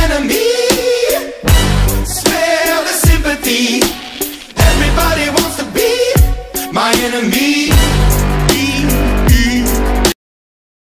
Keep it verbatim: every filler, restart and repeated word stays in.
enemy. Smell the sympathy. Everybody wants to be my enemy.